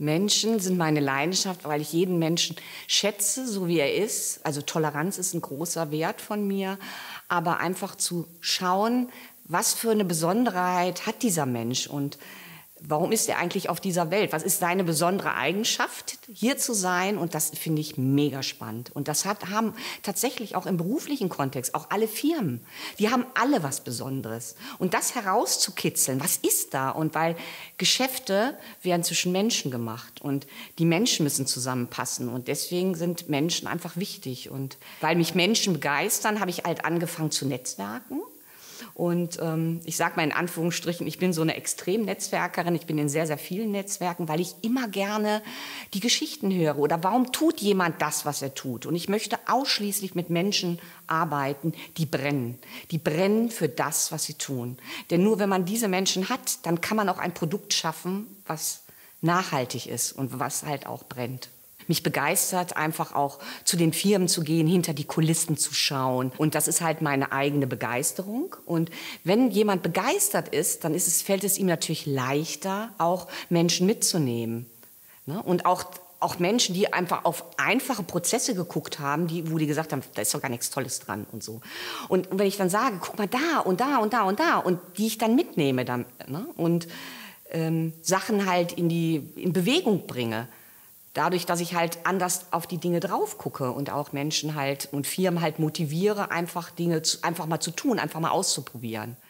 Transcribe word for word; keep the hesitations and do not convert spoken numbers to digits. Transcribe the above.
Menschen sind meine Leidenschaft, weil ich jeden Menschen schätze, so wie er ist. Also Toleranz ist ein großer Wert von mir. Aber einfach zu schauen, was für eine Besonderheit hat dieser Mensch und warum ist er eigentlich auf dieser Welt? Was ist seine besondere Eigenschaft, hier zu sein? Und das finde ich mega spannend. Und das hat, haben tatsächlich auch im beruflichen Kontext, auch alle Firmen, die haben alle was Besonderes. Und das herauszukitzeln, was ist da? Und weil Geschäfte werden zwischen Menschen gemacht und die Menschen müssen zusammenpassen. Und deswegen sind Menschen einfach wichtig. Und weil mich Menschen begeistern, habe ich halt angefangen zu netzwerken. Und ähm, ich sage mal in Anführungsstrichen, ich bin so eine Extremnetzwerkerin. Ich bin in sehr, sehr vielen Netzwerken, weil ich immer gerne die Geschichten höre. Oder warum tut jemand das, was er tut? Und ich möchte ausschließlich mit Menschen arbeiten, die brennen. Die brennen für das, was sie tun. Denn nur wenn man diese Menschen hat, dann kann man auch ein Produkt schaffen, was nachhaltig ist und was halt auch brennt. Mich begeistert, einfach auch zu den Firmen zu gehen, hinter die Kulissen zu schauen. Und das ist halt meine eigene Begeisterung. Und wenn jemand begeistert ist, dann ist es, fällt es ihm natürlich leichter, auch Menschen mitzunehmen. Ne? Und auch, auch Menschen, die einfach auf einfache Prozesse geguckt haben, die, wo die gesagt haben, da ist doch gar nichts Tolles dran und so. Und wenn ich dann sage, guck mal da und da und da und da, und die ich dann mitnehme dann, ne? Und ähm, Sachen halt in, die, in Bewegung bringe, dadurch, dass ich halt anders auf die Dinge drauf gucke und auch Menschen halt und Firmen halt motiviere, einfach Dinge zu, einfach mal zu tun, einfach mal auszuprobieren.